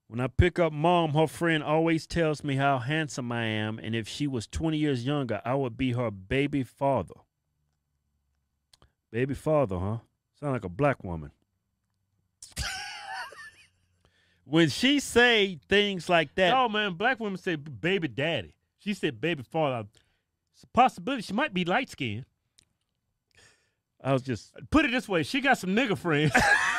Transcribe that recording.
When I pick up mom, her friend always tells me how handsome I am, and if she was 20 years younger, I would be her baby father. Baby father, huh? Sound like a black woman. When she say things like that, Oh man, black women say baby daddy. She said baby father. It's a possibility she might be light skinned. I was just Put it this way, she got some nigga friends.